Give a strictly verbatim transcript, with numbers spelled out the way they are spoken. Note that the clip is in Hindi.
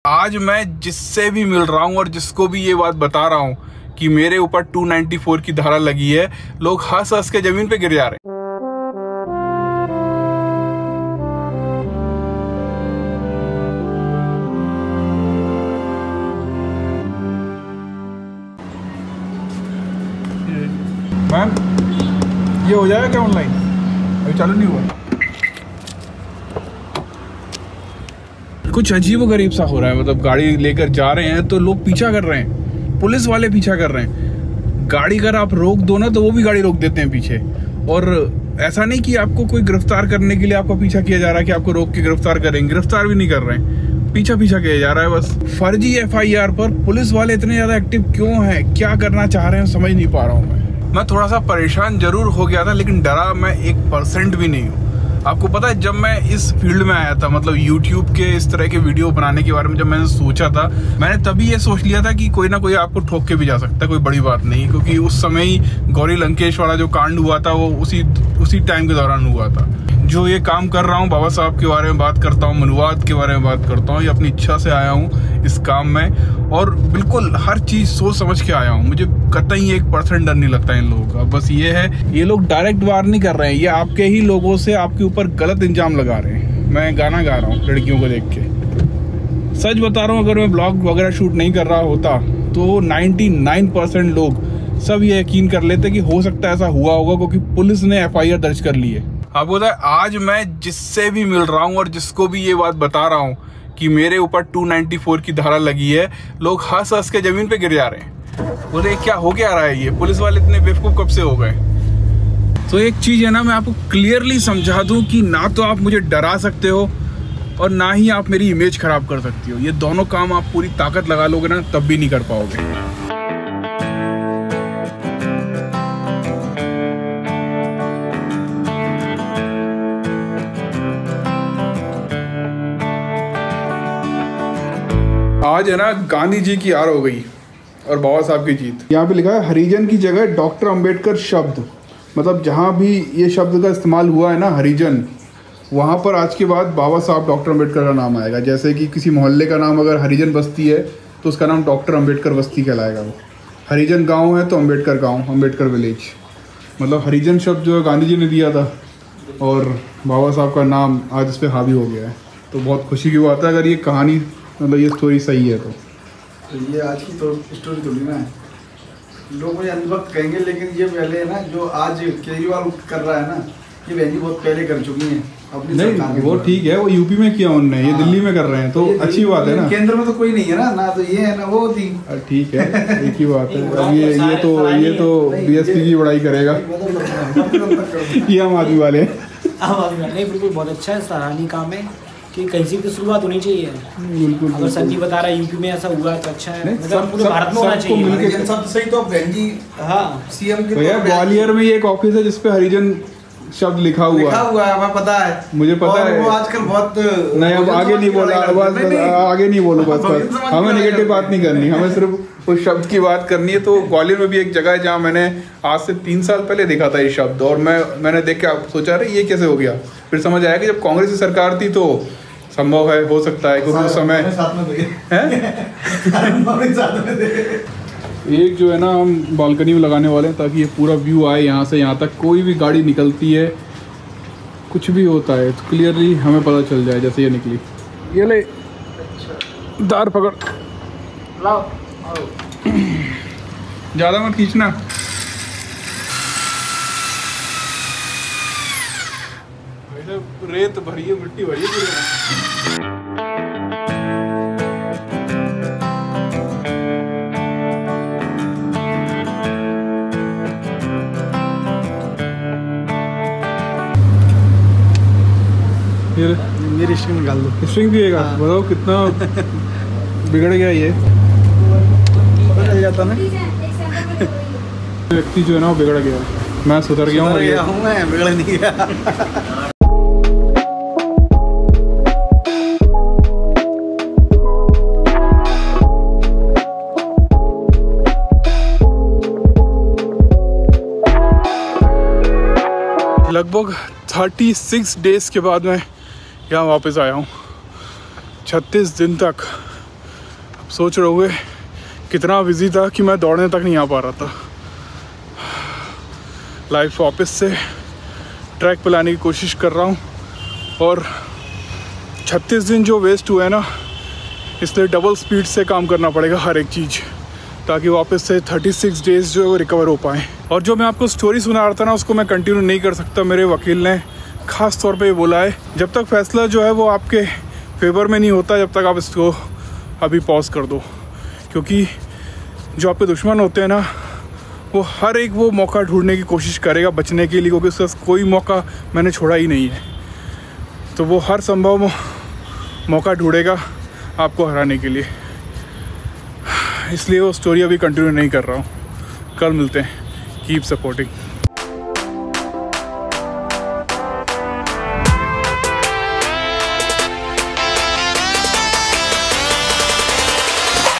आज मैं जिससे भी मिल रहा हूँ और जिसको भी ये बात बता रहा हूँ कि मेरे ऊपर टू नाइंटी फोर की धारा लगी है, लोग हंस हंस के जमीन पे गिर जा रहे हैं। मैम, ये हो जाएगा क्या ऑनलाइन? अभी चालू नहीं हुआ। कुछ अजीबोगरीब सा हो रहा है, मतलब गाड़ी लेकर जा रहे हैं तो लोग पीछा कर रहे हैं, पुलिस वाले पीछा कर रहे हैं। गाड़ी अगर आप रोक दो ना तो वो भी गाड़ी रोक देते हैं पीछे। और ऐसा नहीं कि आपको कोई गिरफ्तार करने के लिए आपको पीछा किया जा रहा है कि आपको रोक के गिरफ्तार करेंगे, गिरफ्तार भी नहीं कर रहे हैं, पीछा पीछा किया जा रहा है बस। फर्जी एफ आई आर पर पुलिस वाले इतने ज्यादा एक्टिव क्यों हैं, क्या करना चाह रहे हैं, समझ नहीं पा रहा हूँ मैं। मैं थोड़ा सा परेशान जरूर हो गया था, लेकिन डरा मैं एक परसेंट भी नहीं हूँ। आपको पता है, जब मैं इस फील्ड में आया था, मतलब यूट्यूब के इस तरह के वीडियो बनाने के बारे में जब मैंने सोचा था, मैंने तभी ये सोच लिया था कि कोई ना कोई आपको ठोक के भी जा सकता है, कोई बड़ी बात नहीं। क्योंकि उस समय ही गौरी लंकेश वाला जो कांड हुआ था वो उसी उसी टाइम के दौरान हुआ था। जो ये काम कर रहा हूँ, बाबा साहब के बारे में बात करता हूँ, मनुवाद के बारे में बात करता हूँ, ये अपनी इच्छा से आया हूँ इस काम में और बिल्कुल हर चीज़ सोच समझ के आया हूँ। मुझे कतई एक परसेंट डर नहीं लगता इन लोगों का। बस ये है, ये लोग डायरेक्ट वार नहीं कर रहे हैं, ये आपके ही लोगों से आपके ऊपर गलत इल्जाम लगा रहे हैं। मैं गाना गा रहा हूँ लड़कियों को देख के, सच बता रहा हूँ। अगर मैं ब्लॉग वगैरह शूट नहीं कर रहा होता तो नाइन्टी नाइन परसेंट लोग सब ये यकीन कर लेते कि हो सकता है ऐसा हुआ होगा, क्योंकि पुलिस ने एफ आई आर दर्ज कर ली है। आपको पता है, आज मैं जिससे भी मिल रहा हूँ और जिसको भी ये बात बता रहा हूँ कि मेरे ऊपर टू नाइंटी फोर की धारा लगी है, लोग हंस हंस के जमीन पे गिर जा रहे हैं। बोले क्या हो क्या रहा है, ये पुलिस वाले इतने बेवकूफ कब से हो गए। तो एक चीज है ना, मैं आपको क्लियरली समझा दूं कि ना तो आप मुझे डरा सकते हो और ना ही आप मेरी इमेज खराब कर सकती हो। ये दोनों काम आप पूरी ताकत लगा लोगे ना, तब भी नहीं कर पाओगे। आज है ना, गांधी जी की हार हो गई और बाबा साहब की जीत। यहाँ पे लिखा है हरिजन की जगह डॉक्टर अंबेडकर शब्द, मतलब जहाँ भी ये शब्द का इस्तेमाल हुआ है ना, हरिजन, वहाँ पर आज के बाद बाबा साहब डॉक्टर अंबेडकर का नाम आएगा। जैसे कि किसी मोहल्ले का नाम अगर हरिजन बस्ती है तो उसका नाम डॉक्टर अंबेडकर बस्ती कहलाएगा। वो हरिजन गाँव है तो अंबेडकर गाँव, अंबेडकर विलेज। मतलब हरिजन शब्द जो है गांधी जी ने दिया था और बाबा साहब का नाम आज इस पर हावी हो गया है। तो बहुत खुशी की बात है अगर ये कहानी, मतलब ये स्टोरी सही है तो। तो ये आज की तो स्टोरी थोड़ी ना है, लोग मुझे अंधभक्त कहेंगे, लेकिन ये पहले है ना, जो आज केजरीवाल कर रहा है ना, ये बहन जी बहुत पहले कर चुकी हैं अपनी। नहीं वो ठीक है, वो यूपी में किया उन्होंने, ये दिल्ली में कर रहे हैं तो अच्छी बात है ना। केंद्र में तो कोई नहीं है ना, ना तो ये है ना वो थी। ठीक है, एक ही बात है। अब ये ये तो ये तो बीएसपी की बड़ाई करेगा ये आम आदमी वाले। आम आदमी वाले बिल्कुल बहुत अच्छा है, सराहनीय काम है कि कहीं से भी शुरुआत होनी चाहिए। बिल्कुल, अगर संजीव बता रहा है यूपी में ऐसा हुआ है तो अच्छा है, मतलब पूरे सब, भारत में होना चाहिए। सब सही तो बहन जी, हाँ सीएम के। भैया ग्वालियर में ये एक ऑफिस है जिसपे हरिजन शब्द लिखा हुआ लिखा हुआ है, हमें पता है, मुझे पता है। वो आजकल बहुत नहीं, अब आगे नहीं बोला, बस आगे नहीं बोलो, बस बस हमें नेगेटिव बात नहीं करनी, हमें सिर्फ उस शब्द की बात करनी है। तो ग्वालियर में भी एक जगह है जहाँ मैंने आज से तीन साल पहले देखा था ये शब्द, और मैं मैंने देख के सोचा रहे ये कैसे हो गया। फिर समझ आया कि जब कांग्रेस की सरकार थी तो संभव है, हो सकता है, क्योंकि उस समय एक जो है ना, हम बालकनी में लगाने वाले हैं ताकि ये पूरा व्यू आए यहाँ से यहाँ तक। कोई भी गाड़ी निकलती है, कुछ भी होता है तो क्लियरली हमें पता चल जाए। जैसे ये निकली, ये ले दार पकड़, ज़्यादा मत खींचना। रेत भरी है, मिट्टी भरी है। मेरी स्ट्रिंग निकाल दो। स्ट्रिंग पिएगा? हाँ। बताओ कितना बिगड़ गया ये। बदल जाता ना व्यक्ति जो है ना वो बिगड़ गया, मैं सुधर गया हूँ, मैं बिगड़ नहीं गया। लगभग छत्तीस डेज के बाद मैं यहाँ वापस आया हूँ। छत्तीस दिन तक सोच रहे होंगे कितना बिजी था कि मैं दौड़ने तक नहीं आ पा रहा था। लाइफ वापस से ट्रैक पे लाने की कोशिश कर रहा हूँ और छत्तीस दिन जो वेस्ट हुए हैं ना, इसलिए डबल स्पीड से काम करना पड़ेगा हर एक चीज़, ताकि वापस से छत्तीस डेज़ जो है वो रिकवर हो पाएँ। और जो मैं आपको स्टोरी सुना रहा था ना, उसको मैं कंटिन्यू नहीं कर सकता। मेरे वकील ने ख़ास तौर पे ये बोला है, जब तक फैसला जो है वो आपके फेवर में नहीं होता, जब तक आप इसको अभी पॉज कर दो, क्योंकि जो आपके दुश्मन होते हैं ना, वो हर एक वो मौका ढूंढने की कोशिश करेगा बचने के लिए, क्योंकि उसका कोई मौका मैंने छोड़ा ही नहीं है। तो वो हर संभव मौका ढूंढेगा आपको हराने के लिए, इसलिए वो स्टोरी अभी कंटिन्यू नहीं कर रहा हूँ। कल मिलते हैं। Keep supporting.